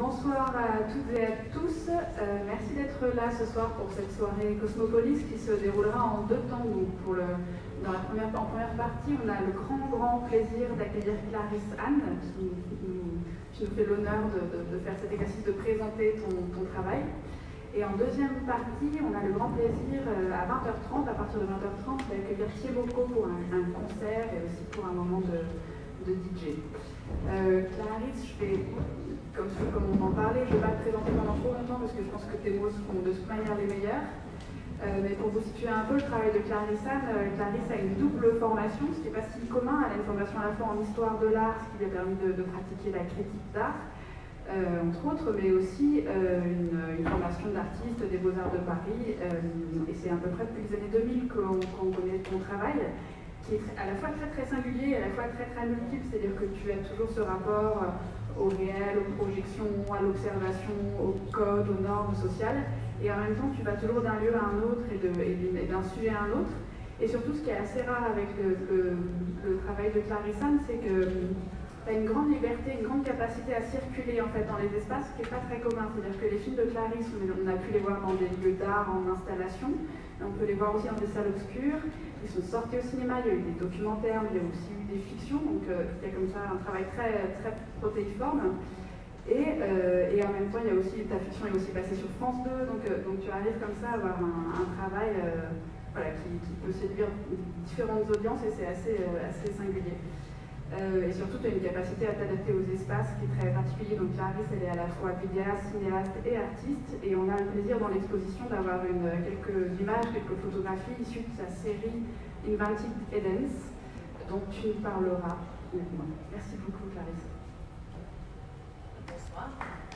Bonsoir à toutes et à tous. Merci d'être là ce soir pour cette soirée Cosmopolis qui se déroulera en deux temps. Donc en première partie, on a le grand plaisir d'accueillir Clarisse Anne qui nous fait l'honneur de faire cet exercice de présenter ton travail. Et en deuxième partie, on a le grand plaisir à 20h30, à partir de 20h30, d'accueillir Thiemoko pour un concert et aussi pour un moment de DJ. Clarisse, comme on en parlait, je ne vais pas te présenter pendant trop longtemps parce que je pense que tes mots seront de toute manière les meilleurs. Mais pour vous situer un peu le travail de Clarisse Anne, Clarisse a une double formation, ce qui n'est pas si commun. Elle a une formation à la fois en histoire de l'art, ce qui lui a permis de pratiquer la critique d'art, entre autres, mais aussi une formation d'artiste des Beaux-Arts de Paris. Et c'est à peu près depuis les années 2000 qu'on connaît ton travail, qui est à la fois très singulier et à la fois très multiple, c'est-à-dire que tu as toujours ce rapport au réel, aux projections, à l'observation, au code, aux normes sociales, et en même temps tu vas toujours d'un lieu à un autre et d'un sujet à un autre. Et surtout, ce qui est assez rare avec le travail de Clarisse Anne, c'est que tu as une grande liberté, une grande capacité à circuler en fait dans les espaces, qui n'est pas très commun. C'est-à-dire que les films de Clarisse, on a pu les voir dans des lieux d'art, en installation, on peut les voir aussi dans des salles obscures. Ils sont sortis au cinéma, il y a eu des documentaires, mais il y a aussi eu des fictions, donc il y a comme ça un travail très protéiforme. Et en même temps, il y a aussi, ta fiction est aussi passée sur France 2, donc tu arrives comme ça à avoir un travail qui peut séduire différentes audiences, et c'est assez singulier. Et surtout, tu as une capacité à t'adapter aux espaces qui est très particulier. Donc Clarisse, elle est à la fois vidéaste, cinéaste et artiste, et on a le plaisir dans l'exposition d'avoir quelques images, quelques photographies issues de sa série Invented Edens, dont tu nous parleras maintenant. Merci beaucoup, Clarisse. Bonsoir.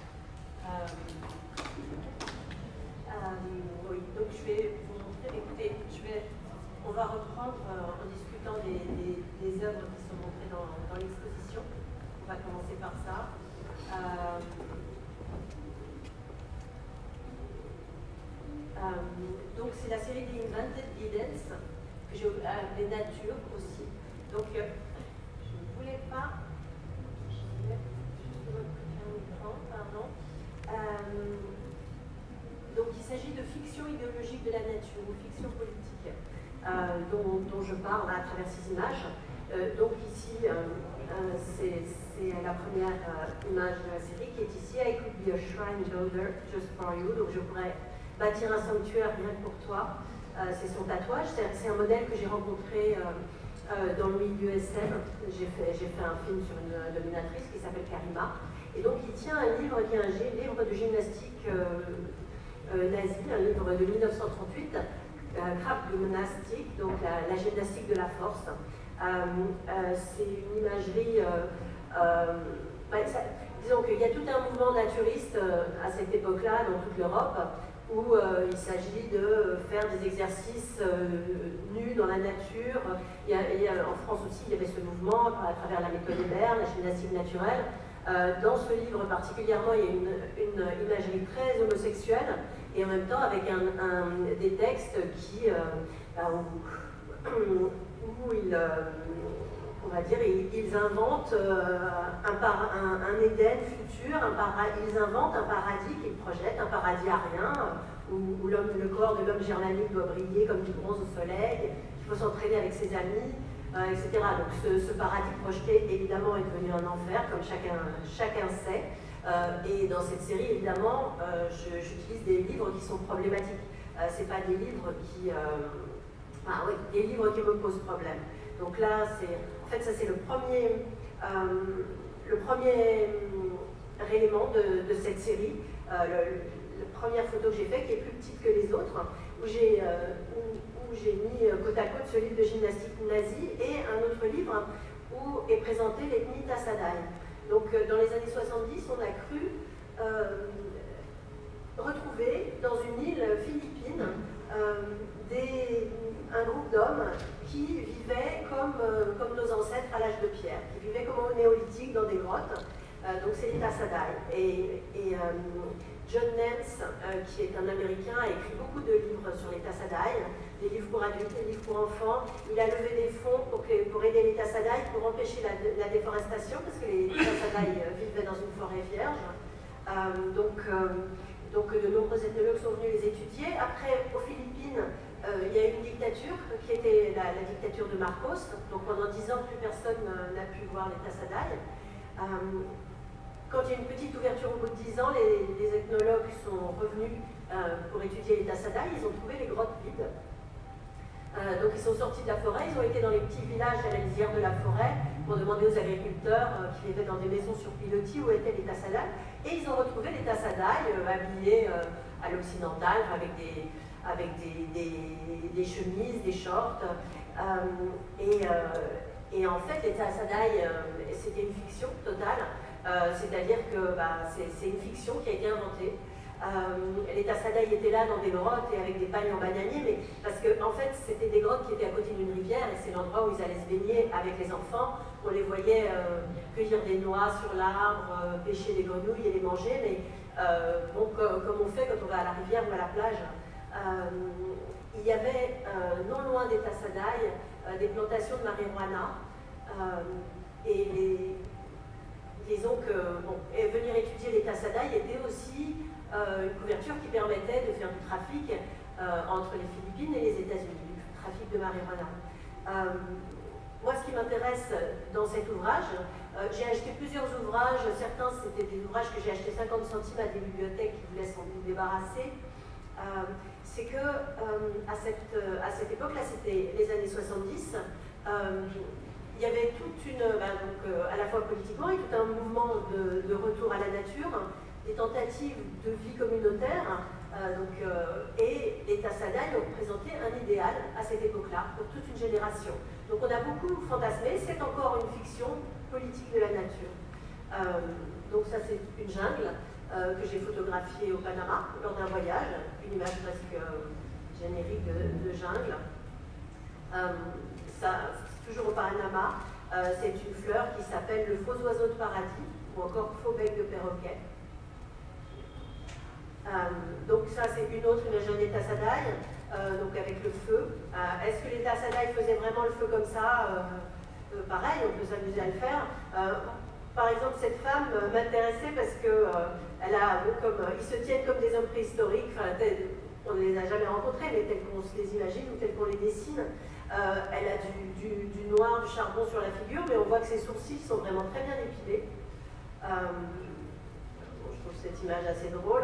Oui, donc je vais vous montrer. Écoutez, on va reprendre en discutant des œuvres qui sont montrées dans l'exposition. On va commencer par ça. Donc c'est la série des Invented Edens, que j'ai appelée Nature aussi. Donc je ne voulais pas. Je vais juste faire un écran, pardon. Donc il s'agit de fiction idéologique de la nature ou fiction politique dont je parle à travers ces images. Donc ici, c'est la première image de la série qui est ici. I could be a shrine builder just for you. Donc je pourrais bâtir un sanctuaire rien que pour toi. C'est son tatouage. C'est un modèle que j'ai rencontré dans le milieu SM. J'ai fait un film sur une dominatrice qui s'appelle Karima. Et donc il tient un livre qui est un livre de gymnastique nazi, un livre de 1938, Kraft Gymnastik, donc la gymnastique de la force. C'est une imagerie, disons qu'il y a tout un mouvement naturiste à cette époque-là dans toute l'Europe, où il s'agit de faire des exercices nus dans la nature. En France aussi, il y avait ce mouvement à travers la méthode Hébert, la gymnastique naturelle. Dans ce livre particulièrement, il y a une imagerie très homosexuelle, et en même temps avec des textes où on va dire, ils inventent un Éden futur, ils inventent un paradis qu'ils projettent, un paradis arien, où le corps de l'homme germanique doit briller comme du bronze au soleil, il faut s'entraîner avec ses amis, etc. Donc ce paradis projeté, évidemment, est devenu un enfer, comme chacun sait. Et dans cette série, évidemment, j'utilise des livres qui sont problématiques. Ce pas des livres des livres qui me posent problème. Donc là, en fait, ça c'est le premier élément de cette série. La première photo que j'ai faite, qui est plus petite que les autres, où j'ai mis côte à côte ce livre de gymnastique nazie et un autre livre où est présentée l'ethnie Tassadai. Donc dans les années 70, on a cru retrouver dans une île philippine un groupe d'hommes qui vivaient comme nos ancêtres à l'âge de pierre, qui vivaient comme au néolithique dans des grottes. Donc c'est les Tassadai. Et John Nance, qui est un Américain, a écrit beaucoup de livres sur les Tassadai, des livres pour adultes, des livres pour enfants. Il a levé des fonds pour aider les Tassadai, pour empêcher la déforestation, parce que les Tassadai vivaient dans une forêt vierge. Donc de nombreux ethnologues sont venus les étudier. Après, aux Philippines, il y a eu une dictature qui était la dictature de Marcos. Donc pendant 10 ans, plus personne n'a pu voir les Tasadai. Quand il y a une petite ouverture au bout de 10 ans, les ethnologues sont revenus pour étudier les Tasadai. Ils ont trouvé les grottes vides. Donc ils sont sortis de la forêt, ils ont été dans les petits villages à la lisière de la forêt pour demander aux agriculteurs qui vivaient dans des maisons sur pilotis où étaient les Tasadai. Et ils ont retrouvé les Tasadai habillés à l'occidental avec des chemises, des shorts. Et en fait, les Tasadai, c'était une fiction totale. C'est-à-dire que c'est une fiction qui a été inventée. Les Tasadai étaient là dans des grottes et avec des pagnes en bananier, mais parce que en fait c'était des grottes qui étaient à côté d'une rivière et c'est l'endroit où ils allaient se baigner avec les enfants. On les voyait cueillir des noix sur l'arbre, pêcher des grenouilles et les manger, mais comme on fait quand on va à la rivière ou à la plage. Il y avait non loin des Tasadai des plantations de marijuana et disons que venir étudier les Tasadai était aussi une couverture qui permettait de faire du trafic entre les Philippines et les États-Unis, du trafic de marijuana. Moi, ce qui m'intéresse dans cet ouvrage, j'ai acheté plusieurs ouvrages, certains c'était des ouvrages que j'ai achetés 50 centimes à des bibliothèques qui voulaient s'en débarrasser. C'est que à cette époque-là, c'était les années 70, il y avait toute une, à la fois politiquement et tout un mouvement de retour à la nature, des tentatives de vie communautaire, et les Tasadai ont représenté un idéal à cette époque-là, pour toute une génération. Donc on a beaucoup fantasmé, c'est encore une fiction politique de la nature. Donc ça c'est une jungle que j'ai photographiée au Panama lors d'un voyage, une image presque générique de jungle. Toujours au Panama, c'est une fleur qui s'appelle le faux oiseau de paradis, ou encore faux bec de perroquet. Donc ça c'est une autre image des Tasadai, donc avec le feu. Est-ce que les Tasadai faisaient vraiment le feu comme ça? Pareil, on peut s'amuser à le faire. Par exemple, cette femme m'intéressait parce que ils se tiennent comme des hommes préhistoriques, on ne les a jamais rencontrés, mais tels qu'on se les imagine ou tels qu'on les dessine. Elle a du noir, du charbon sur la figure, mais on voit que ses sourcils sont vraiment très bien épilés. Je trouve cette image assez drôle.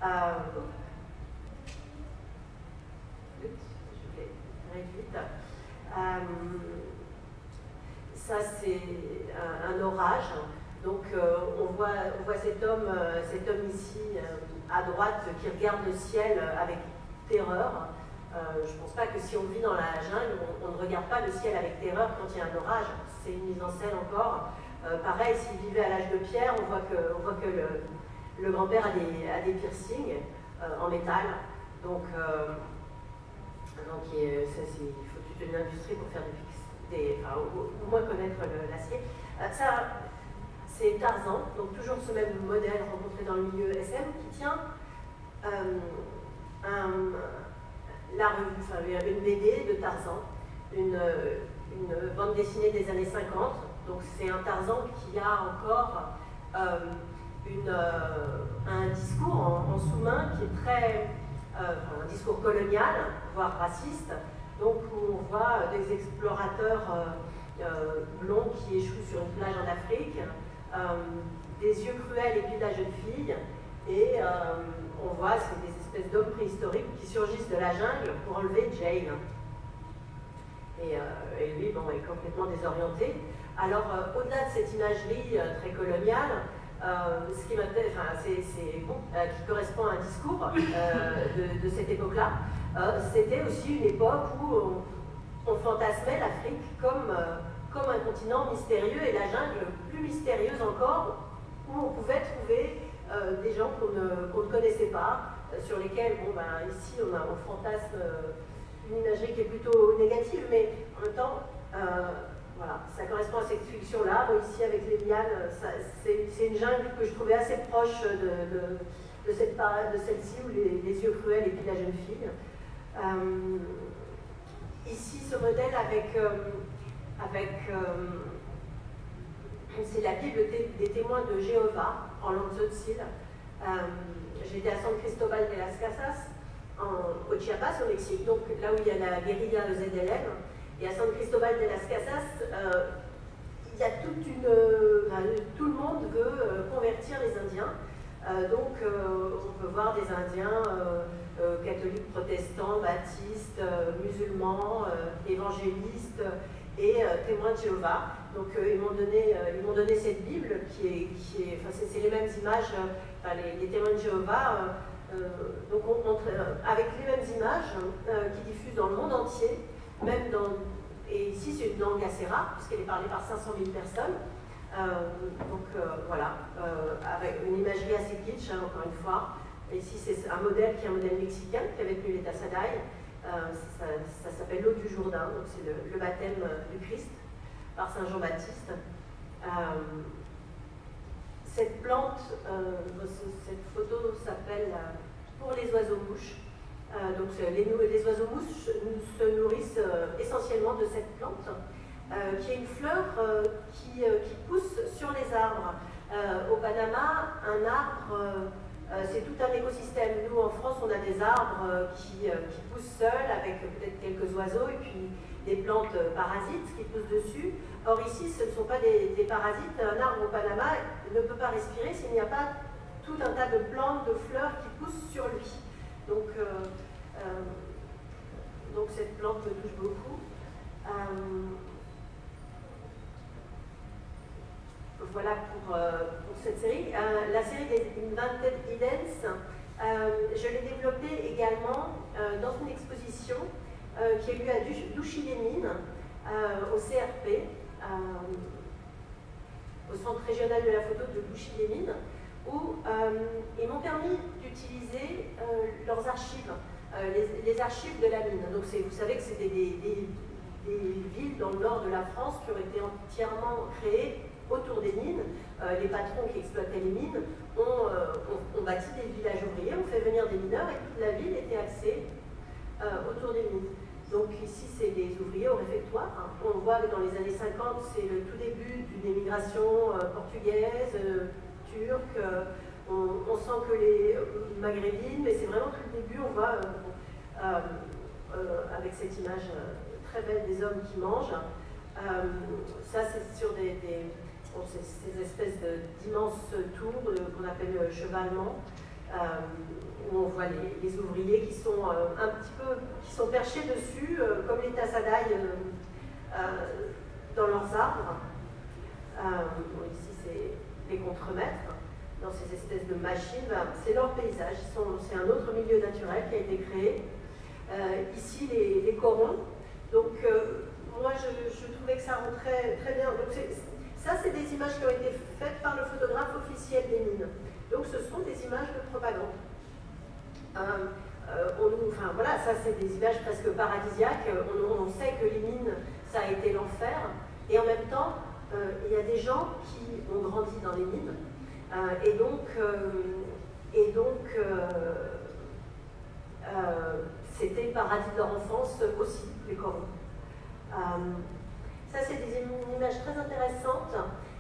Je vais réduite. Ça, c'est un orage. Donc, on voit cet homme ici à droite qui regarde le ciel avec terreur. Je ne pense pas que si on vit dans la jungle, on ne regarde pas le ciel avec terreur quand il y a un orage. C'est une mise en scène encore. Pareil, s'il vivait à l'âge de pierre, on voit que le grand-père a des piercings en métal. Donc il faut toute une industrie pour faire au moins connaître l'acier. Ça, c'est Tarzan, donc toujours ce même modèle rencontré dans le milieu SM qui tient une BD de Tarzan, une bande dessinée des années 50. Donc c'est un Tarzan qui a encore un discours en sous-main qui est très un discours colonial, voire raciste, donc où on voit des explorateurs blonds qui échouent sur une plage en Afrique, des yeux cruels épient la jeune fille, et on voit c'est des espèces d'hommes préhistoriques qui surgissent de la jungle pour enlever Jane. Et lui, bon, est complètement désorienté. Alors, au-delà de cette imagerie très coloniale, ce qui m'intéresse, qui correspond à un discours de cette époque-là, c'était aussi une époque où on fantasmait l'Afrique comme un continent mystérieux et la jungle plus mystérieuse encore, où on pouvait trouver des gens qu'on ne connaissait pas, sur lesquels, ici on fantasme une imagerie qui est plutôt négative, mais en même temps, voilà, ça correspond à cette fiction-là. Ici, avec les lianes, c'est une jungle que je trouvais assez proche de celle-ci, où les yeux cruels épient la jeune fille. Ici, ce modèle c'est la Bible des témoins de Jéhovah, en langue tzotzil. J'étais à San Cristobal de las Casas, au Chiapas, au Mexique, donc là où il y a la guérilla ZLN. Et à San Cristobal de las Casas, il y a tout le monde veut convertir les Indiens. Donc on peut voir des Indiens catholiques, protestants, baptistes, musulmans, évangélistes et témoins de Jéhovah. Donc ils m'ont donné cette Bible c'est les mêmes images, les témoins de Jéhovah, donc avec les mêmes images qui diffusent dans le monde entier, et ici c'est une langue assez rare puisqu'elle est parlée par 500 000 personnes. Voilà, avec une imagerie assez kitsch, encore une fois. Et ici c'est un modèle qui est un modèle mexicain qui avait tenu l'État Sadaï. Ça s'appelle l'eau du Jourdain, donc c'est le baptême du Christ par Saint Jean-Baptiste. Cette plante, cette photo s'appelle Pour les oiseaux-mouches. Donc les oiseaux-mouches se nourrissent essentiellement de cette plante, qui est une fleur qui pousse sur les arbres. Au Panama, un arbre, c'est tout un écosystème. Nous, en France, on a des arbres qui poussent seuls, avec peut-être quelques oiseaux, et puis des plantes parasites qui poussent dessus. Or ici, ce ne sont pas des parasites. Un arbre au Panama ne peut pas respirer s'il n'y a pas tout un tas de plantes, de fleurs qui poussent sur lui. Donc cette plante me touche beaucoup. Voilà pour cette série. La série des Invented Idents, je l'ai développée également dans une exposition qui a eu lieu à Douchy-les-Mines, au CRP, au Centre régional de la photo de Douchy-les-Mines, où ils m'ont permis d'utiliser leurs archives, les archives de la mine. Donc vous savez que c'était des villes dans le nord de la France qui ont été entièrement créées autour des mines. Les patrons qui exploitaient les mines ont bâti des villages ouvriers, ont fait venir des mineurs et toute la ville était axée autour des mines. Donc ici, c'est les ouvriers au réfectoire. On voit que dans les années 50, c'est le tout début d'une émigration portugaise, turque. On sent que les maghrébines, mais c'est vraiment tout le début. On voit avec cette image très belle des hommes qui mangent. Ça, c'est sur ces espèces d'immenses tours qu'on appelle chevalement, où on voit les ouvriers qui sont un petit peu, qui sont perchés dessus, comme les Tassadai dans leurs arbres. Ici, c'est les contremaîtres, dans ces espèces de machines. C'est leur paysage, c'est un autre milieu naturel qui a été créé. Ici, les corons. Donc, moi, je trouvais que ça rentrait très bien. Donc, ça, c'est des images qui ont été faites par le photographe officiel des mines. Donc, ce sont des images de propagande. Voilà, ça, c'est des images presque paradisiaques. On sait que les mines, ça a été l'enfer. Et en même temps, il y a des gens qui ont grandi dans les mines. C'était le paradis de leur enfance aussi, les corons. Ça, c'est une image très intéressante.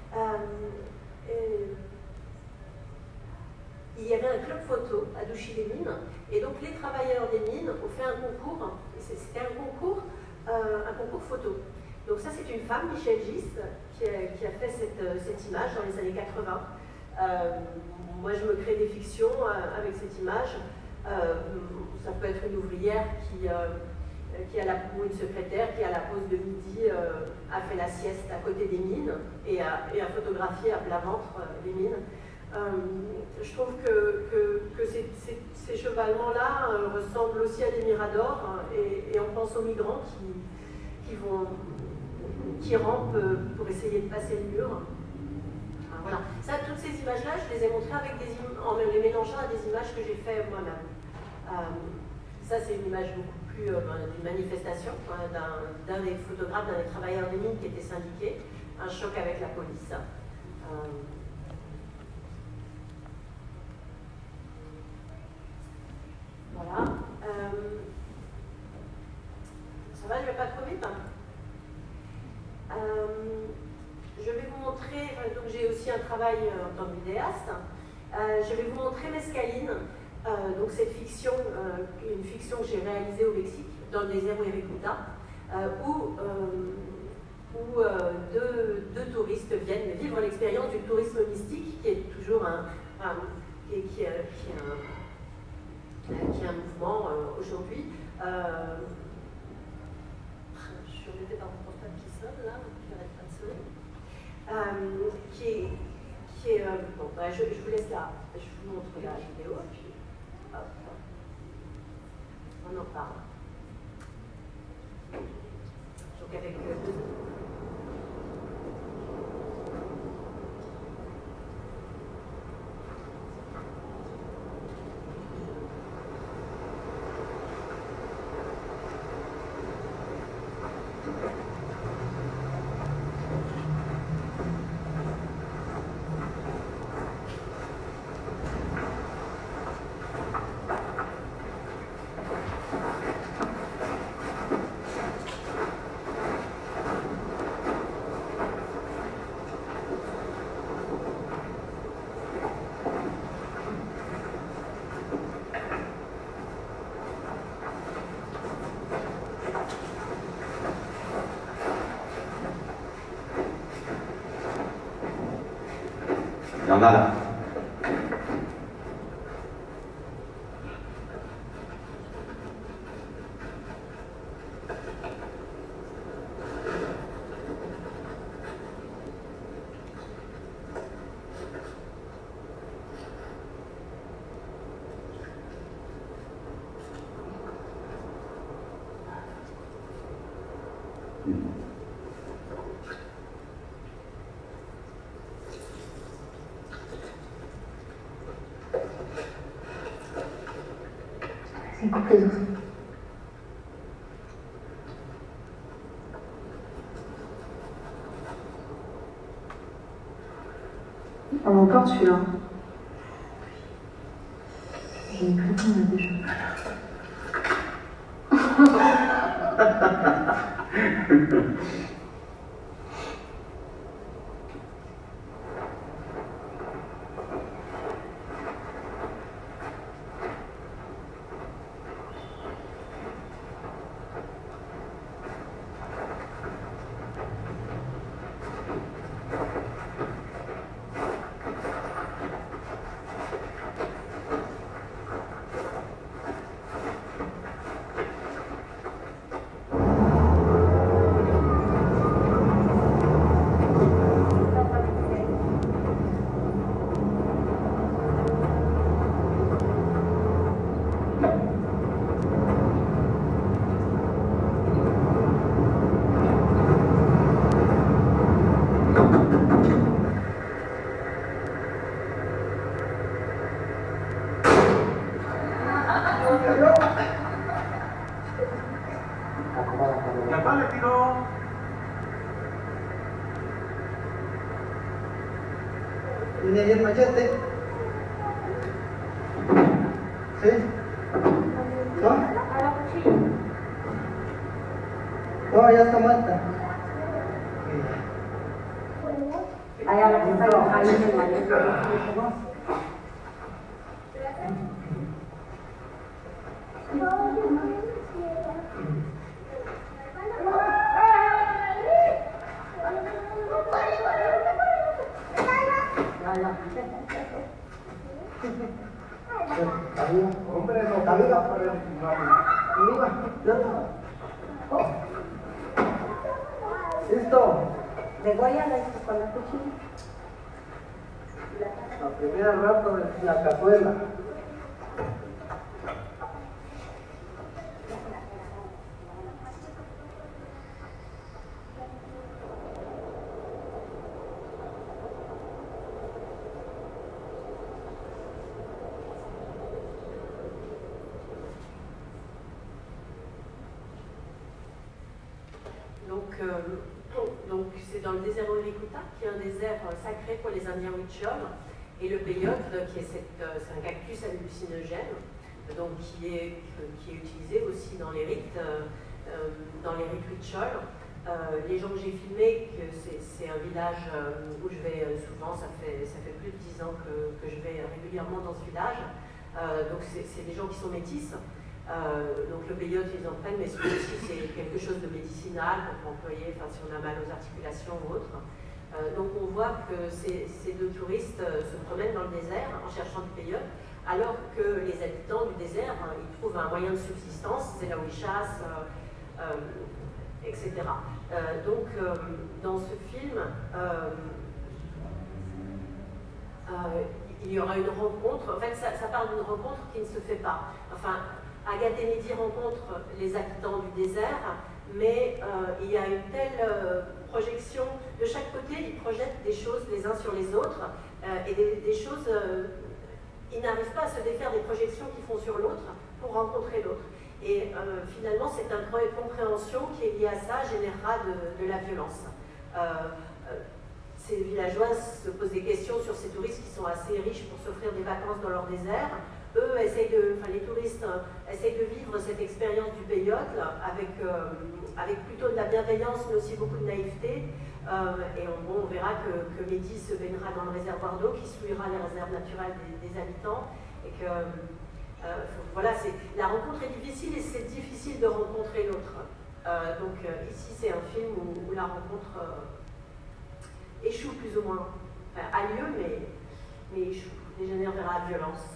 Il y avait un club photo à Douchy-les-Mines, et donc les travailleurs des mines ont fait un concours, et c'était un concours photo. Donc ça, c'est une femme, Michel Gis, qui a fait cette image dans les années 80. Moi, je me crée des fictions avec cette image. Ça peut être une ouvrière ou une secrétaire qui, à la pause de midi, a fait la sieste à côté des mines et a photographié à plat ventre les mines. Je trouve que ces chevalements-là ressemblent aussi à des miradors, et on pense aux migrants qui rampent pour essayer de passer le mur. Voilà. Ça, toutes ces images-là, je les ai montrées en les mélangeant à des images que j'ai faites moi-même. Ça, c'est une image beaucoup plus d'une manifestation d'un des photographes, d'un des travailleurs des mines qui était syndiqué. Un choc avec la police. Voilà. Ça va, je ne vais pas trop vite. Je vais vous montrer, donc j'ai aussi un travail en tant que vidéaste, Je vais vous montrer Mescaline, donc cette fiction, une fiction que j'ai réalisée au Mexique, dans le désert Huiricuta, où deux touristes viennent vivre l'expérience du tourisme mystique, qui est toujours qui est un mouvement aujourd'hui. Je suis embêtée par mon portable qui sonne là, qui n'arrête pas de sonner. Bon, je vous laisse là, je vous montre la vidéo, puis hop, on en parle. Donc avec Il y en a là. C'est complaisant. On m'entend celui-là. J'ai plus de temps déjà. ¿Tiene ahí el machete? ¿Sí? ¿No? No, ya está muerta. Ahí a la que está ahí en el machete. Hombre, no cabía por el ¿Listo? Dególlala con la cuchilla. La primera rato de la cazuela. Donc c'est dans le désert Huiricuta, qui est un désert sacré pour les Indiens Huichol, et le peyote, qui est c'est un cactus hallucinogène, donc qui est utilisé aussi dans les rites Huichol. Les gens que j'ai filmés, c'est un village où je vais souvent, effectivement, ça fait plus de 10 ans que je vais régulièrement dans ce village. Donc c'est des gens qui sont métis. Donc le peyote, ils en prennent, mais aussi c'est quelque chose de médicinal qu'on peut employer si on a mal aux articulations ou autre. Donc on voit que ces deux touristes se promènent dans le désert en cherchant du peyote, alors que les habitants du désert, ils trouvent un moyen de subsistance, c'est là où ils chassent, etc. Donc dans ce film, il y aura une rencontre, en fait ça parle d'une rencontre qui ne se fait pas. Enfin, Agathe et Mehdi rencontrent les habitants du désert, mais il y a une telle projection, de chaque côté ils projettent des choses les uns sur les autres, et des choses, ils n'arrivent pas à se défaire des projections qu'ils font sur l'autre pour rencontrer l'autre. Et finalement cette incompréhension qui est liée à ça générera de la violence. Ces villageois se posent des questions sur ces touristes qui sont assez riches pour s'offrir des vacances dans leur désert. Eux, les touristes essayent de vivre cette expérience du peyote avec plutôt de la bienveillance, mais aussi beaucoup de naïveté. Et on verra que Mehdi se baignera dans le réservoir d'eau, qui souillera les réserves naturelles des habitants. Et que voilà, la rencontre est difficile et c'est difficile de rencontrer l'autre. Donc ici, c'est un film où la rencontre échoue plus ou moins, a lieu, mais échoue, dégénère vers la violence.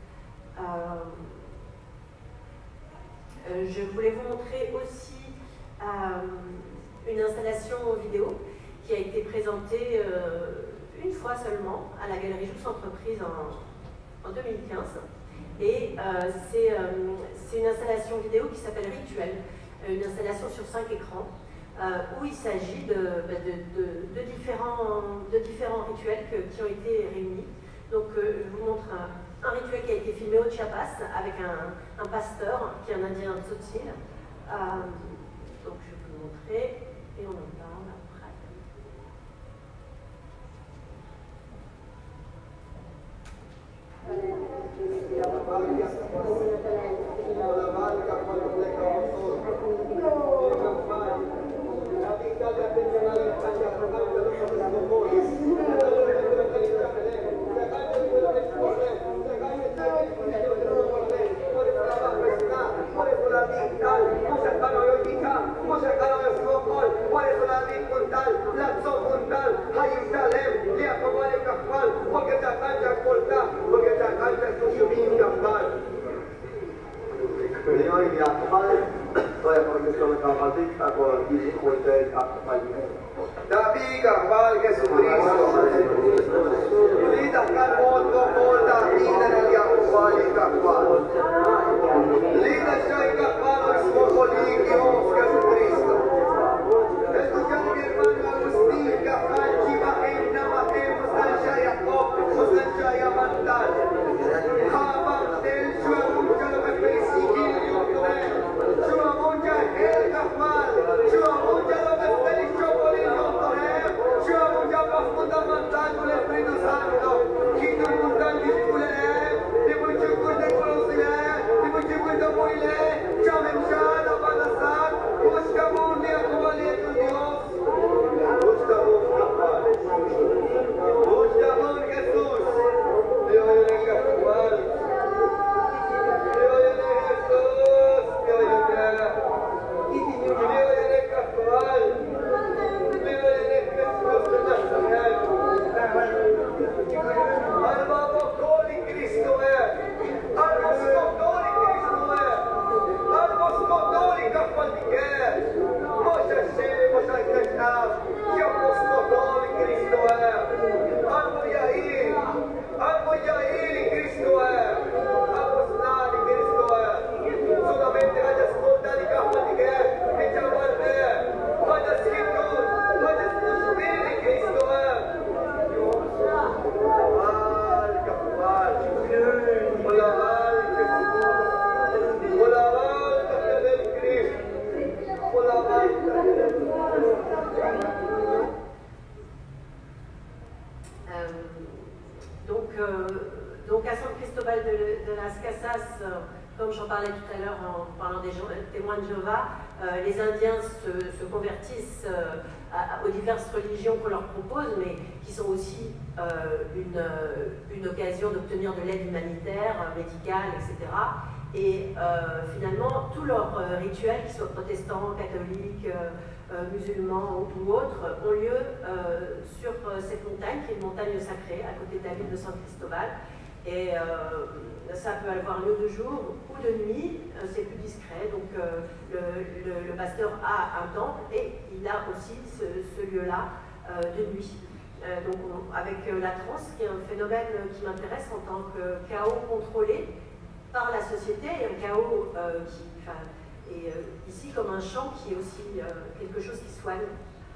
Je voulais vous montrer aussi une installation vidéo qui a été présentée une fois seulement à la Galerie Jousse Entreprise en 2015. Et c'est une installation vidéo qui s'appelle Rituel, une installation sur 5 écrans, où il s'agit de différents rituels qui ont été réunis. Donc je vous montre un rituel qui a été filmé au Chiapas avec un pasteur qui est un indien Tzotzil. Donc je vais vous montrer et on en parle après. Tapi kapal Jesucristo, lidahkan motor tapi dan yang kembali kapal. Lidah saya kapal semua Dios Jesucristo. Escuchan mi hermano Agustín, kapal jiwa nama Mustan saya Yakob, Mustan saya Mantan. Habang del suamucha lo que persiguen yo today. Suamucha el kapal, suamucha lo que persiguen yo today. Suamucha pas fundamental con el Espíritu Santo. Kita muntan diskule, dibujuku de kolosile, dibujuku de muile, chamem shana balasan, buscamos dia kembali ke Dios. Buscamos kapal. Buscamos Jesus. Dios yang kapal. Dios yang Jesus. Dios yang kapal. Dios yang kapal. Dios yang kapal. Alma apostoli Cristo é. Alma apostoli Cristo é. Alma apostoli kapal diker. Moja se, moja kecap. Que apostoli Cristo é. Alma Yair Cristo é. Apostoli Cristo é. Solamente vai escutar de kapal diker. Que chamar de. Vai escutar. Vai escutar Cristo é. Donc à San Cristobal de las Casas, comme j'en parlais tout à l'heure en parlant des témoins de Jéhovah, les Indiens se convertissent aux diverses religions qu'on leur propose, mais qui sont aussi une occasion d'obtenir de l'aide humanitaire, médicale, etc. Et finalement, tous leurs rituels, qu'ils soient protestants, catholiques, musulmans ou autres, ont lieu sur cette montagne, qui est une montagne sacrée, à côté de la ville de San Cristobal. Et ça peut avoir lieu de jour ou de nuit, c'est plus discret. Donc le pasteur a un temple et il a aussi ce lieu-là de nuit. Donc avec la transe, qui est un phénomène qui m'intéresse en tant que chaos contrôlé par la société, et un chaos qui est ici comme un chant qui est aussi quelque chose qui soigne.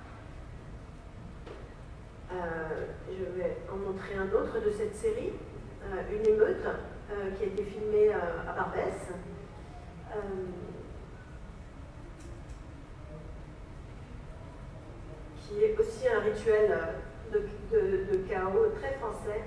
Je vais en montrer un autre de cette série, une émeute qui a été filmée à Barbès. Qui est aussi un rituel de chaos très français.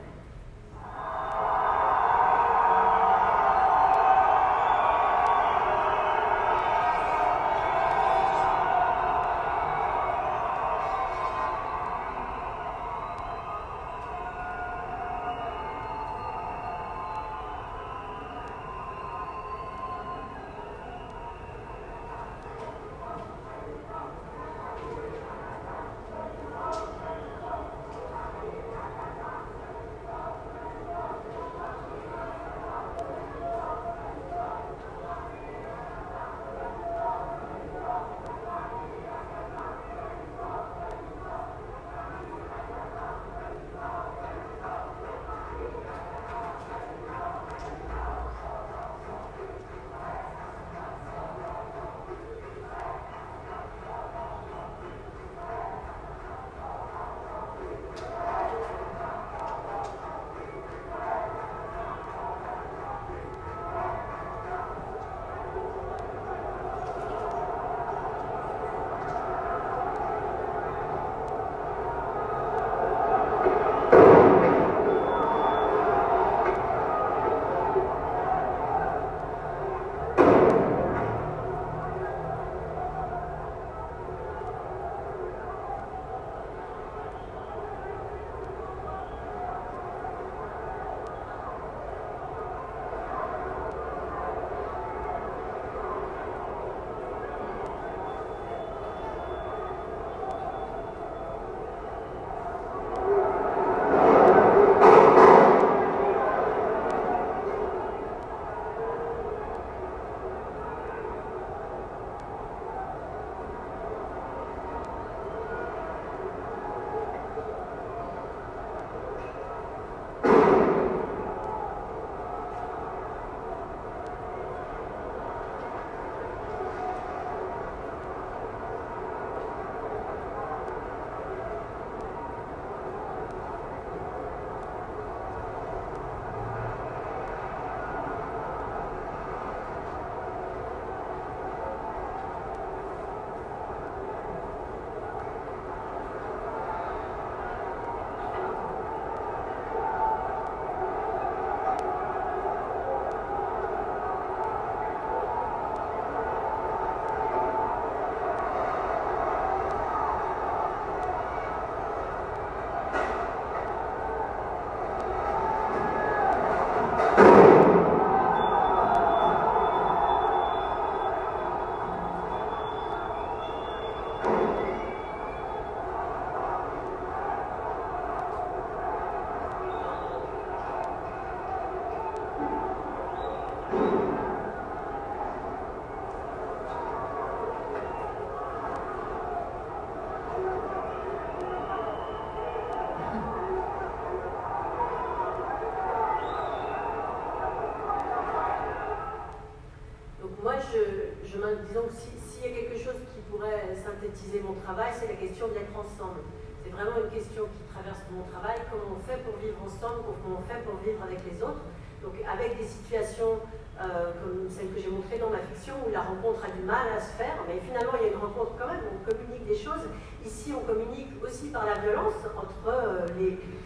Disons que s'il y a quelque chose qui pourrait synthétiser mon travail, c'est la question de l'être ensemble. C'est vraiment une question qui traverse mon travail, comment on fait pour vivre ensemble, comment on fait pour vivre avec les autres. Donc avec des situations comme celle que j'ai montrée dans ma fiction, où la rencontre a du mal à se faire, mais finalement il y a une rencontre quand même, on communique des choses. Ici on communique aussi par la violence entre je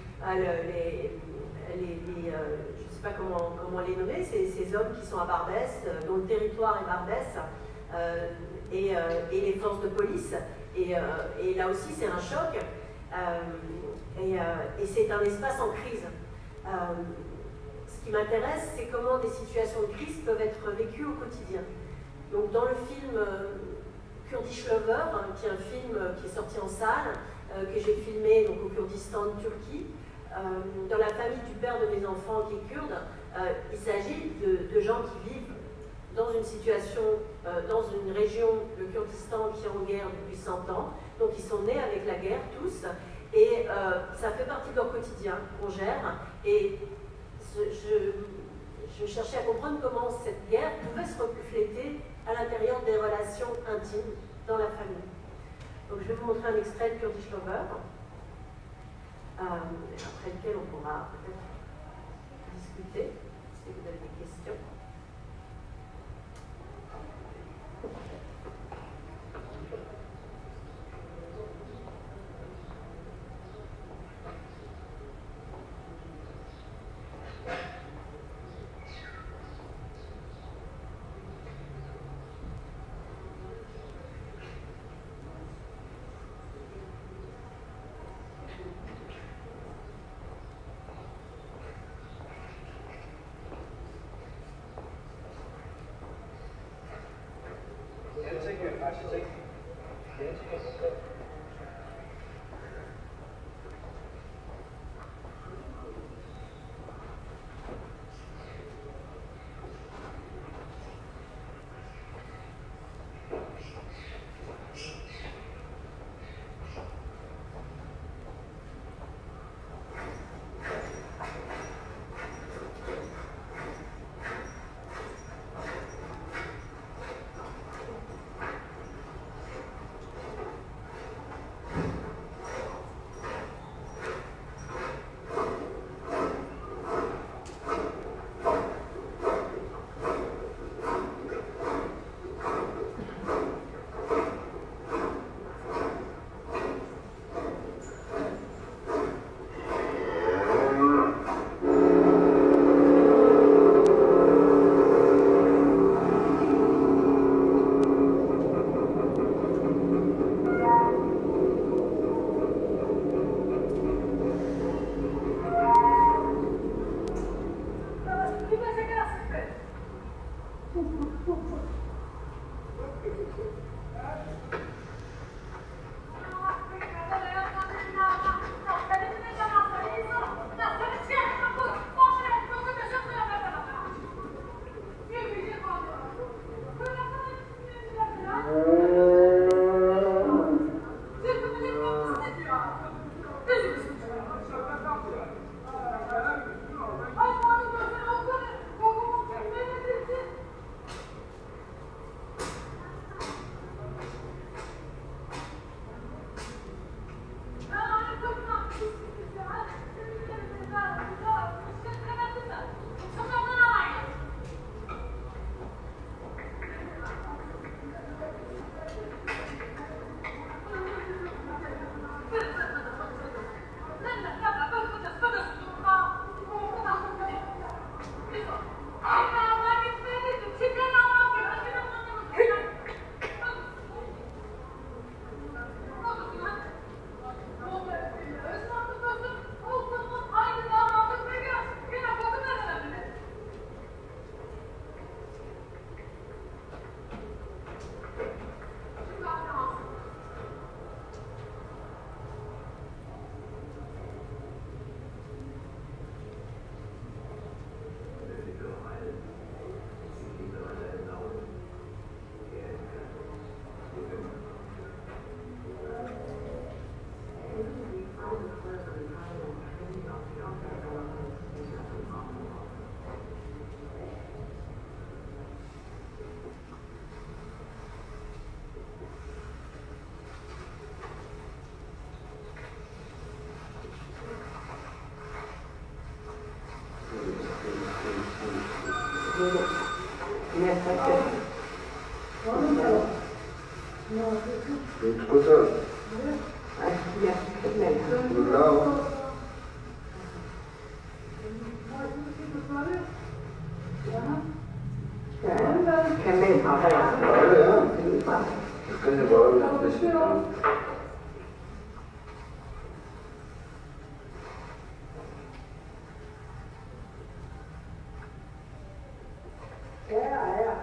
ne sais pas comment les nommer, ces hommes qui sont à Barbès, dont le territoire est Barbès, et les forces de police. Et là aussi, c'est un choc. Et c'est un espace en crise. Ce qui m'intéresse, c'est comment des situations de crise peuvent être vécues au quotidien. Donc dans le film Kurdish Lover, qui est un film qui est sorti en salle, que j'ai filmé donc, au Kurdistan, Turquie, dans la famille du père de mes enfants qui est kurde, il s'agit de gens qui vivent dans une situation, dans une région, le Kurdistan, qui est en guerre depuis 100 ans. Donc ils sont nés avec la guerre tous, et ça fait partie de leur quotidien qu'on gère. Et je cherchais à comprendre comment cette guerre pouvait se refléter à l'intérieur des relations intimes dans la famille. Donc je vais vous montrer un extrait de Kurdish Lover, après lequel on pourra peut-être discuter, si vous avez des questions.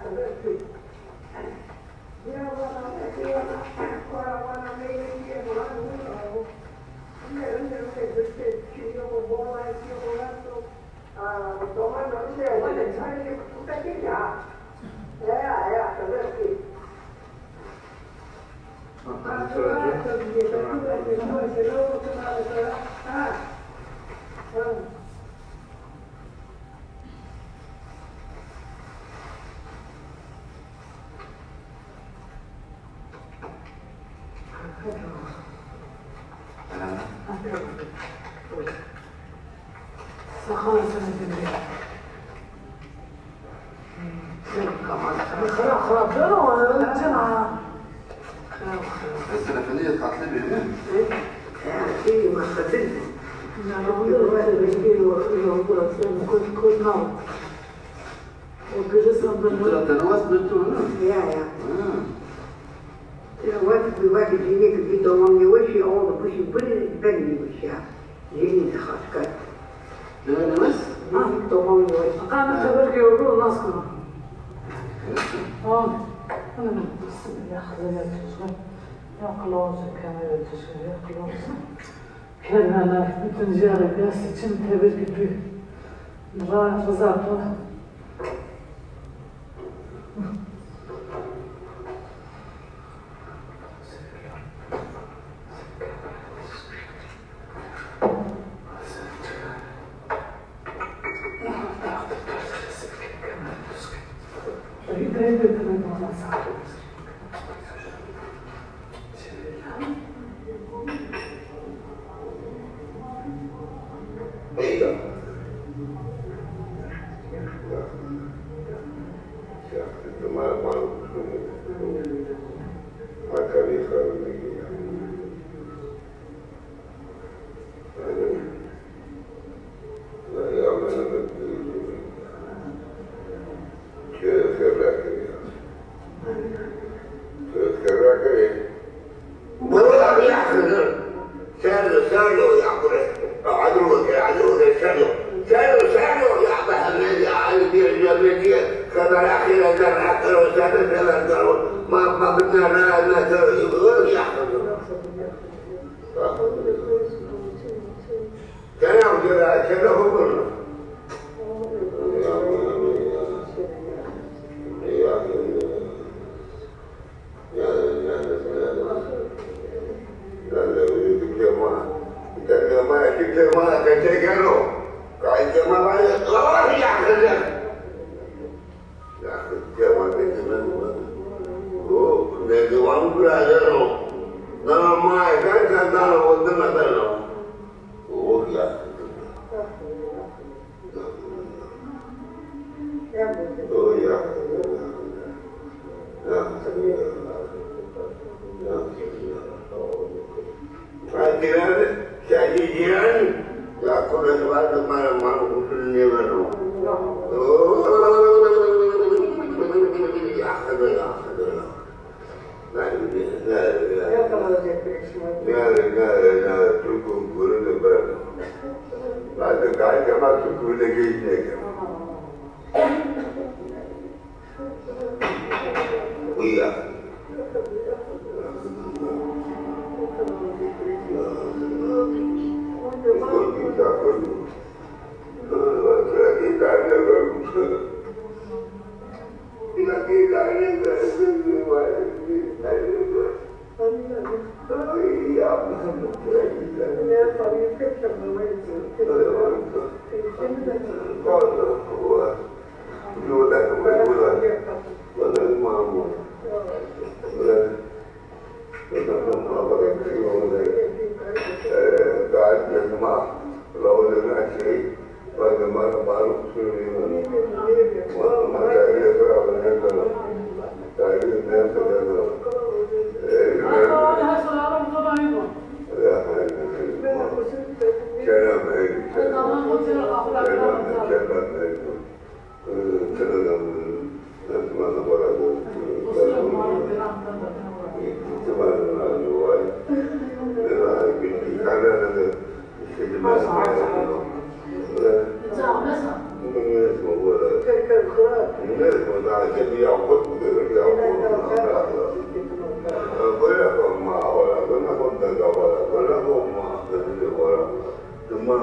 你那什么大，先不要。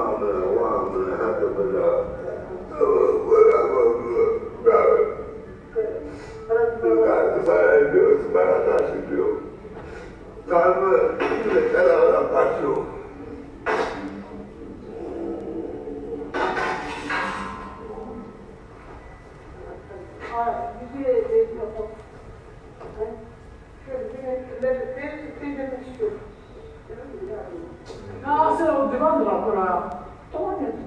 No, se lo demando ancora. Togli.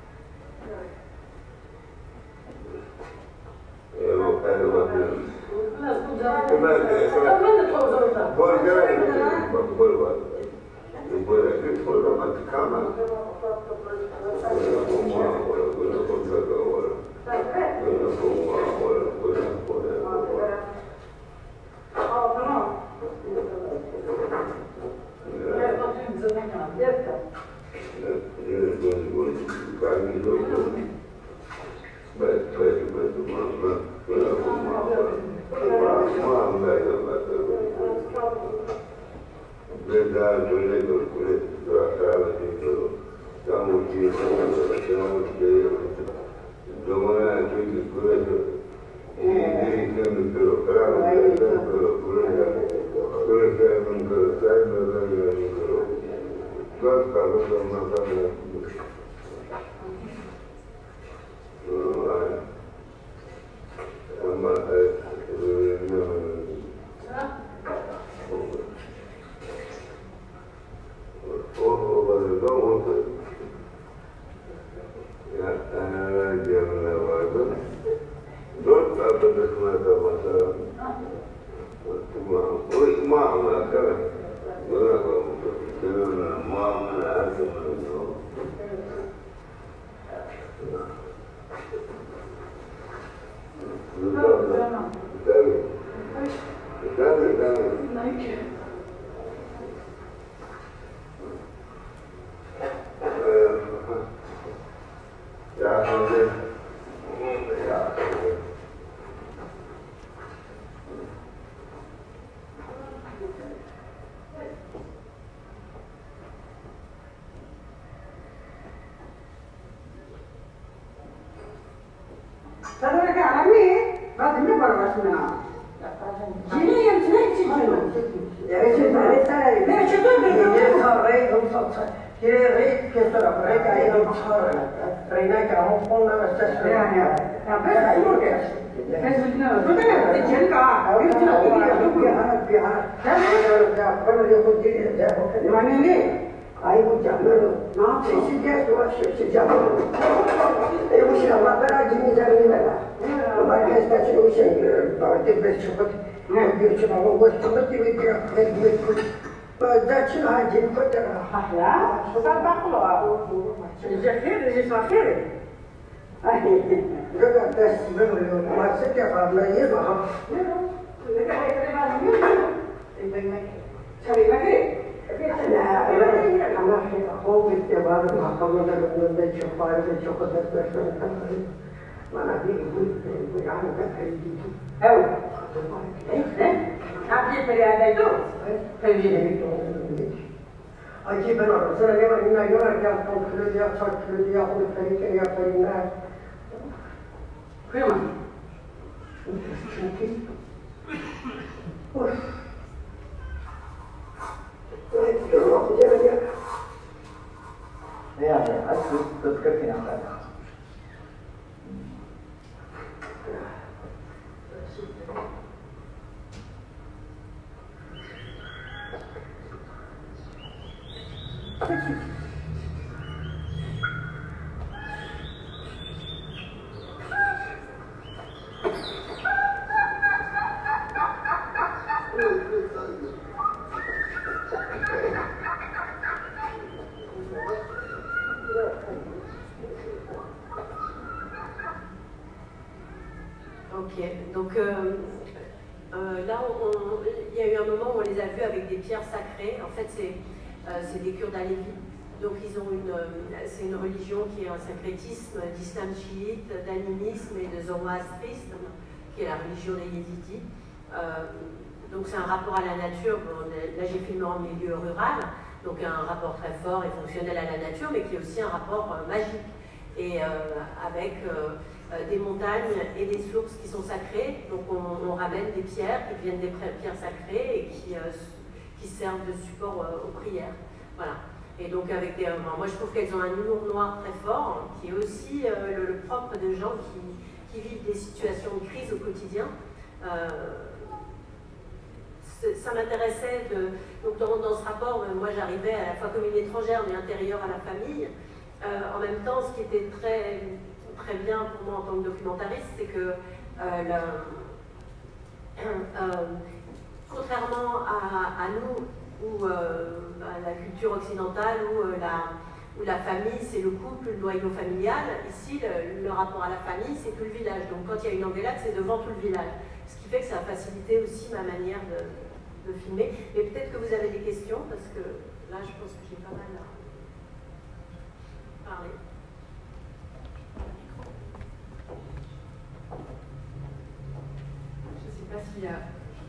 Ok, donc là, il y a eu un moment où on les a vus avec des pierres sacrées. En fait, c'est des Kurdes alévis. Donc, c'est une religion qui est un syncrétisme d'islam chiite, d'animisme et de zoroastrisme, qui est la religion des Yézidis. Donc, c'est un rapport à la nature. Bon, là, j'ai filmé en milieu rural. donc un rapport très fort et fonctionnel à la nature, mais qui est aussi un rapport magique, et avec des montagnes et des sources qui sont sacrées. Donc on ramène des pierres qui deviennent des pierres sacrées et qui servent de support aux prières. Voilà. Et donc avec moi je trouve qu'elles ont un humour noir très fort, qui est aussi le propre de gens qui vivent des situations de crise au quotidien. Ça m'intéressait donc dans ce rapport, moi j'arrivais à la fois comme une étrangère mais intérieure à la famille. En même temps, ce qui était très, très bien pour moi en tant que documentariste, c'est que contrairement à nous, ou à la culture occidentale, où la famille c'est le couple, le noyau familial, ici le rapport à la famille c'est tout le village. Donc quand il y a une engueulade, c'est devant tout le village. Ce qui fait que ça a facilité aussi ma manière de filmer. Mais peut-être que vous avez des questions, parce que là je pense que j'ai pas mal à parler. Je ne sais pas s'il y a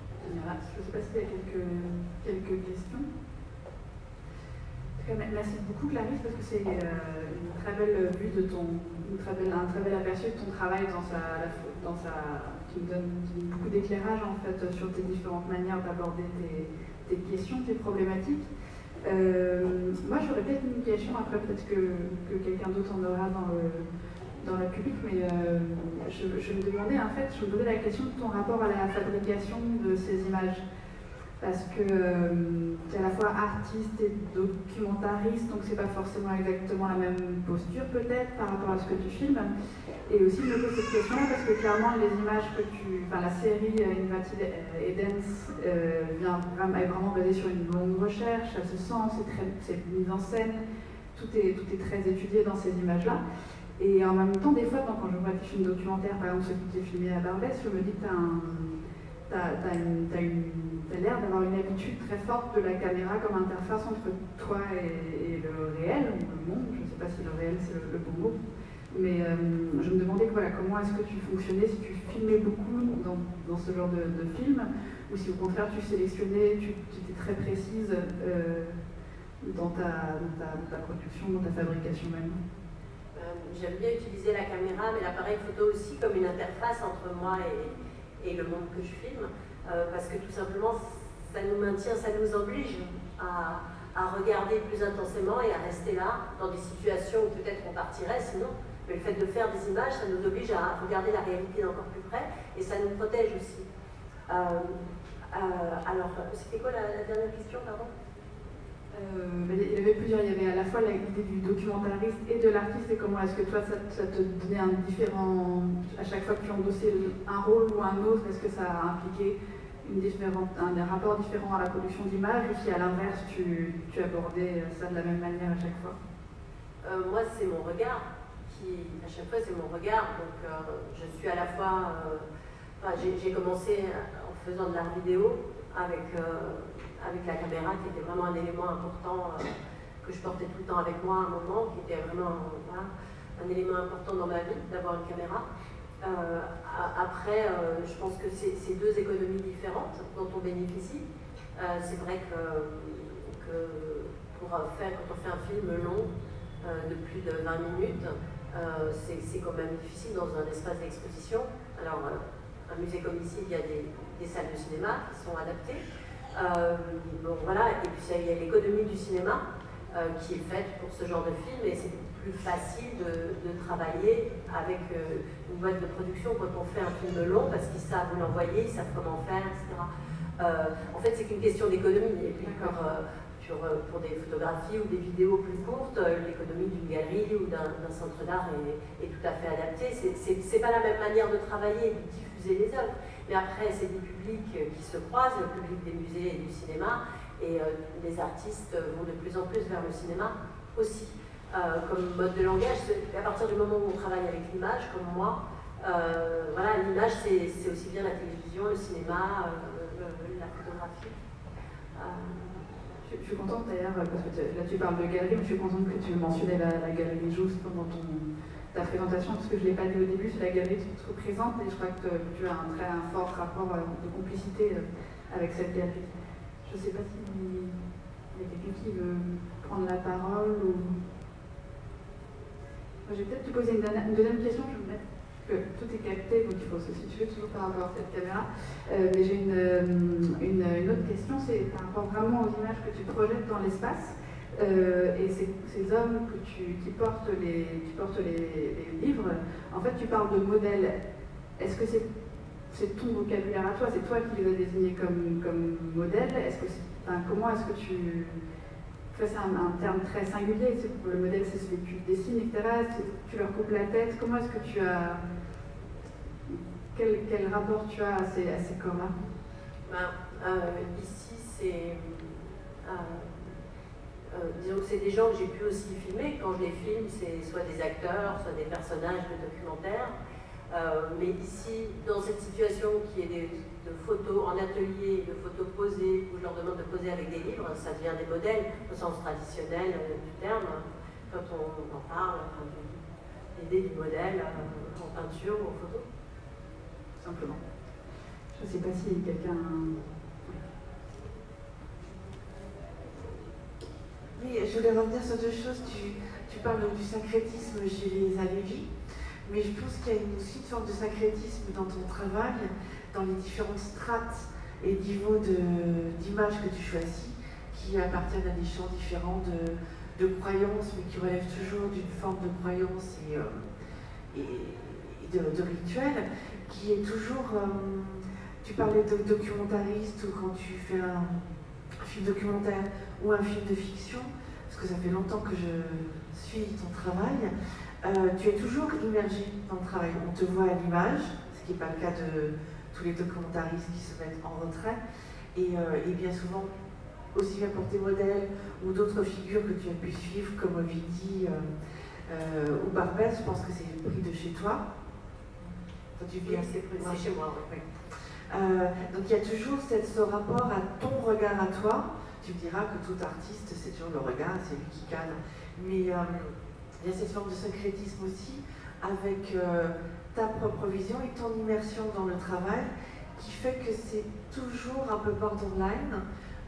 quelques questions. En tout cas, merci beaucoup Clarisse, parce que c'est une très belle vue de un très bel aperçu de ton travail qui me donne beaucoup d'éclairage en fait sur tes différentes manières d'aborder tes questions, tes problématiques. Moi j'aurais peut-être une question, après peut-être que quelqu'un d'autre en aura dans le public, mais je me demandais en fait, je me posais la question de ton rapport à la fabrication de ces images. Parce que tu es à la fois artiste et documentariste, donc c'est pas forcément exactement la même posture peut-être par rapport à ce que tu filmes. Et aussi je me pose cette question-là parce que clairement les images la série Inverted Edens est vraiment basée sur une longue recherche, ça se sent, c'est mise en scène, tout est très étudié dans ces images-là. Et en même temps, des fois, quand je vois des films documentaires, par exemple ceux qui étaient filmés à Barbès, je me dis que t'as l'air d'avoir une habitude très forte de la caméra comme interface entre toi et le réel, ou le monde. Je ne sais pas si le réel c'est le bon mot, mais je me demandais comment est-ce que tu fonctionnais, si tu filmais beaucoup dans ce genre de film, ou si au contraire tu sélectionnais, tu étais très précise dans ta production, dans ta fabrication même. J'aime bien utiliser la caméra, mais l'appareil photo aussi comme une interface entre moi et le monde que je filme, parce que tout simplement ça nous maintient, ça nous oblige à regarder plus intensément et à rester là dans des situations où peut-être on partirait sinon, mais le fait de faire des images, ça nous oblige à regarder la réalité d'encore plus près et ça nous protège aussi. Alors, c'était quoi la dernière question, pardon? Il y avait plusieurs, il y avait à la fois l'idée du documentariste et de l'artiste, et comment est-ce que toi ça te donnait un différent, à chaque fois que tu endossais un rôle ou un autre, est-ce que ça a impliqué un rapport différent à la production d'images, ou si à l'inverse tu abordais ça de la même manière à chaque fois? Moi c'est mon regard, à chaque fois c'est mon regard, donc je suis à la fois, j'ai commencé en faisant de l'art vidéo avec la caméra qui était vraiment un élément important que je portais tout le temps avec moi à un moment, qui était vraiment un élément important dans ma vie, d'avoir une caméra. Après, je pense que c'est deux économies différentes dont on bénéficie. C'est vrai que quand on fait un film long de plus de 20 minutes, c'est quand même difficile dans un espace d'exposition. Alors, un musée comme ici, il y a des salles de cinéma qui sont adaptées. Bon, voilà, et puis il y a l'économie du cinéma qui est faite pour ce genre de film, et c'est plus facile de travailler avec une boîte de production quand on fait un film long, parce qu'ils savent où l'envoyer, ils savent comment faire, etc. En fait, c'est qu'une question d'économie, et puis pour des photographies ou des vidéos plus courtes, l'économie d'une galerie ou d'un centre d'art est tout à fait adaptée. C'est pas la même manière de travailler et de diffuser les œuvres. Mais après, c'est des publics qui se croisent, le public des musées et du cinéma, et les artistes vont de plus en plus vers le cinéma aussi. Comme mode de langage, à partir du moment où on travaille avec l'image, comme moi, voilà, l'image c'est aussi bien la télévision, le cinéma, la photographie. Je suis contente d'ailleurs, parce que là tu parles de galerie, mais je suis contente que tu mentionnais la galerie Jouste pendant ta présentation, parce que je ne l'ai pas dit au début, c'est la galerie qui te représente, et je crois que tu as un fort rapport de complicité avec cette galerie. Je ne sais pas si... Il y a quelqu'un qui veut prendre la parole ou... Je vais peut-être te poser une deuxième question, je vais me mettre que tout est capté, donc il faut se situer toujours par rapport à cette caméra. Mais j'ai une autre question, c'est par rapport vraiment aux images que tu projettes dans l'espace. Et ces hommes qui portent les livres, en fait tu parles de modèles. Est-ce que c'est ton vocabulaire à toi, c'est toi qui les as désignés comme modèle? Comment est-ce que tu... C'est un terme très singulier, le modèle c'est celui que tu dessines, etc. Tu leur coupes la tête, comment est-ce que tu as... Quel rapport tu as à ces corps-là? Ici c'est... disons que c'est des gens que j'ai pu aussi filmer. Quand je les filme, c'est soit des acteurs, soit des personnages de documentaires. Mais ici, dans cette situation qui est de photos en atelier, de photos posées, où je leur demande de poser avec des livres, ça devient des modèles au sens traditionnel du terme, quand on en parle, l'idée du modèle en peinture ou en photo. Simplement. Je ne sais pas si quelqu'un... Oui, je voulais revenir sur deux choses. Tu parles donc du syncrétisme chez les Alevis, mais je pense qu'il y a aussi une forme de syncrétisme dans ton travail, dans les différentes strates et niveaux d'images que tu choisis, qui appartiennent à des champs différents de croyances, mais qui relèvent toujours d'une forme de croyance et de rituel, qui est toujours... tu parlais de documentariste, ou quand tu fais un film documentaire ou un film de fiction, parce que ça fait longtemps que je suis ton travail, tu es toujours immergé dans le travail. On te voit à l'image, ce qui n'est pas le cas de tous les documentaristes qui se mettent en retrait, et bien souvent, aussi bien pour tes modèles ou d'autres figures que tu as pu suivre, comme Ovidie ou Barbès, je pense que c'est pris de chez toi. Quand tu vis c'est chez moi, oui. Donc il y a toujours ce rapport à ton regard à toi. Tu me diras que tout artiste, c'est toujours le regard, c'est lui qui cadre. Mais il y a cette forme de syncrétisme aussi avec ta propre vision et ton immersion dans le travail qui fait que c'est toujours un peu borderline.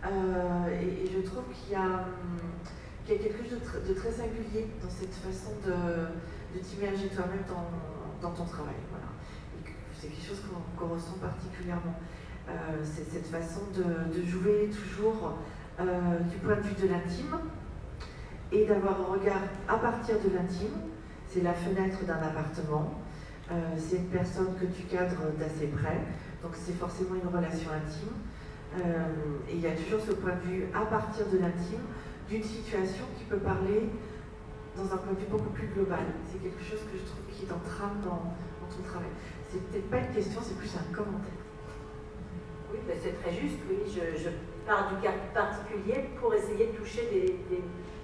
Et je trouve qu'il y a quelque chose de très singulier dans cette façon de t'immerger toi-même dans ton travail. Voilà. C'est quelque chose qu'on ressent particulièrement. C'est cette façon de jouer toujours du point de vue de l'intime et d'avoir un regard à partir de l'intime. C'est la fenêtre d'un appartement, c'est une personne que tu cadres d'assez près, donc c'est forcément une relation intime. Et il y a toujours ce point de vue à partir de l'intime, d'une situation qui peut parler dans un point de vue beaucoup plus global. C'est quelque chose que je trouve qui est en trame dans ton travail. C'est peut-être pas une question, c'est plus un commentaire. Oui, ben c'est très juste, oui. Je pars du cas particulier pour essayer de toucher des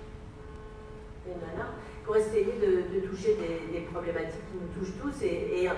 nanas, pour essayer de toucher des problématiques qui nous touchent tous et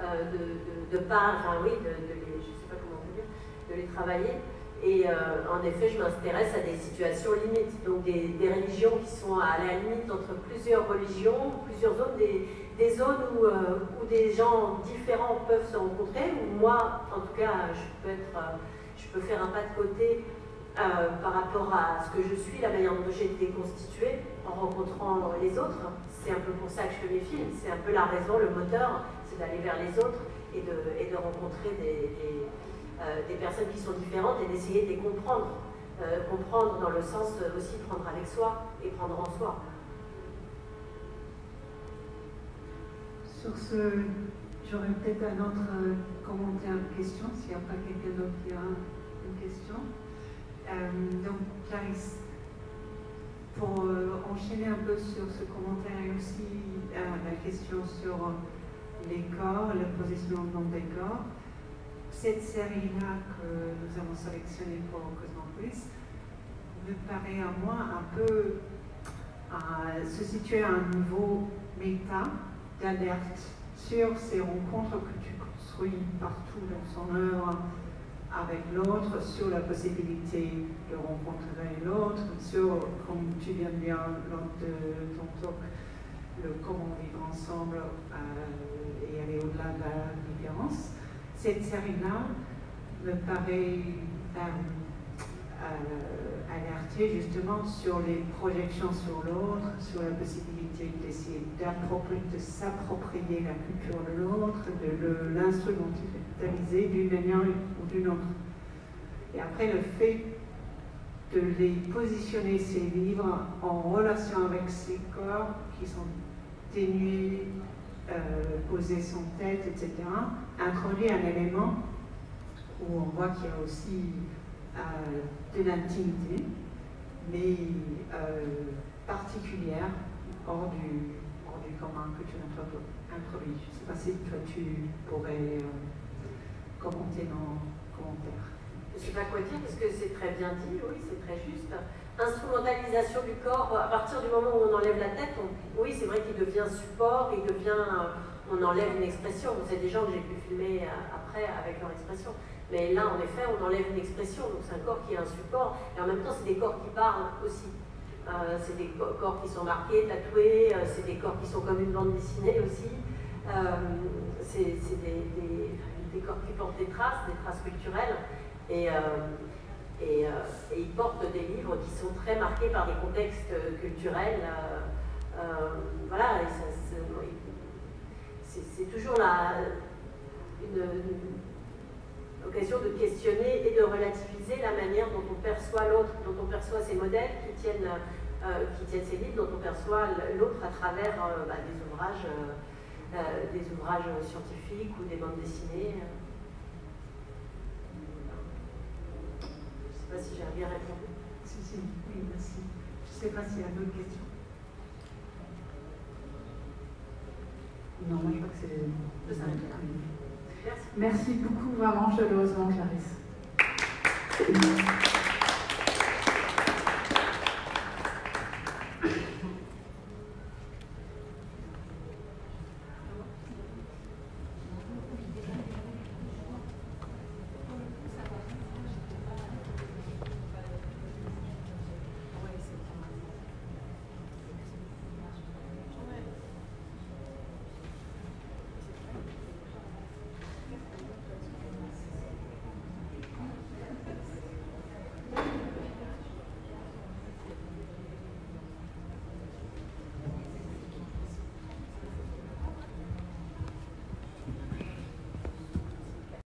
de part, enfin oui, je sais pas comment dire, de les travailler. Et en effet, je m'intéresse à des situations limites, donc des religions qui sont à la limite entre plusieurs religions, plusieurs zones, des zones où des gens différents peuvent se rencontrer, où moi, en tout cas, je peux faire un pas de côté par rapport à ce que je suis, la manière dont j'ai été constituée, en rencontrant les autres. C'est un peu pour ça que je fais mes films, c'est un peu la raison, le moteur, c'est d'aller vers les autres et de rencontrer des personnes qui sont différentes et d'essayer de les comprendre. Comprendre dans le sens aussi prendre avec soi et prendre en soi. Sur ce, j'aurais peut-être un autre commentaire, question, s'il n'y a pas quelqu'un d'autre qui a une question. Donc, Clarisse, pour enchaîner un peu sur ce commentaire et aussi la question sur les corps, le positionnement des corps, cette série-là que nous avons sélectionnée pour Cosmopolis me paraît à moi un peu se situer à un niveau méta d'alerte sur ces rencontres que tu construis partout dans son œuvre avec l'autre, sur la possibilité de rencontrer l'autre, sur, comme tu viens de dire lors de ton talk, le comment vivre ensemble et aller au-delà de la différence. Cette série-là me paraît alerter justement sur les projections sur l'autre, sur la possibilité d'essayer de s'approprier la culture de l'autre, de l'instrumentaliser d'une manière ou d'une autre. Et après, le fait de les positionner, ces livres, en relation avec ces corps qui sont dénués, posés sans tête, etc., introduit un élément où on voit qu'il y a aussi de l'intimité, mais particulière, hors du commun que tu introduis. Je ne sais pas si toi tu pourrais commenter nos commentaires. Je ne sais pas quoi dire parce que c'est très bien dit, oui, c'est très juste. Instrumentalisation du corps, à partir du moment où on enlève la tête, oui, c'est vrai qu'il devient support, on enlève une expression. C'est des gens que j'ai pu filmer après avec leur expression. Mais là, en effet, on enlève une expression, donc c'est un corps qui est un support, et en même temps, c'est des corps qui parlent aussi. C'est des corps qui sont marqués, tatoués, c'est des corps qui sont comme une bande dessinée aussi. C'est des corps qui portent des traces culturelles, et ils portent des livres qui sont très marqués par des contextes culturels. Voilà, c'est toujours une occasion de questionner et de relativiser la manière dont on perçoit l'autre, dont on perçoit ces modèles qui tiennent ces livres, dont on perçoit l'autre à travers des ouvrages scientifiques ou des bandes dessinées. Je ne sais pas si j'ai bien répondu. Si, oui, merci. Je ne sais pas s'il y a d'autres questions. Non, moi je crois que c'est... Merci. Merci beaucoup, vraiment, chaleureusement, Clarisse.